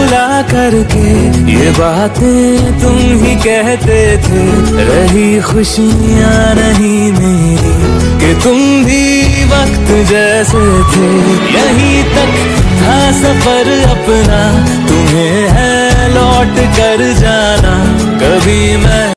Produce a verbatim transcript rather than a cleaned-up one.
बुला करके ये बातें तुम ही कहते थे, रही खुशियाँ नहीं मेरी कि तुम भी वक्त जैसे थे। यहीं तक था सफर अपना, तुम्हें है लौट कर जाना कभी मैं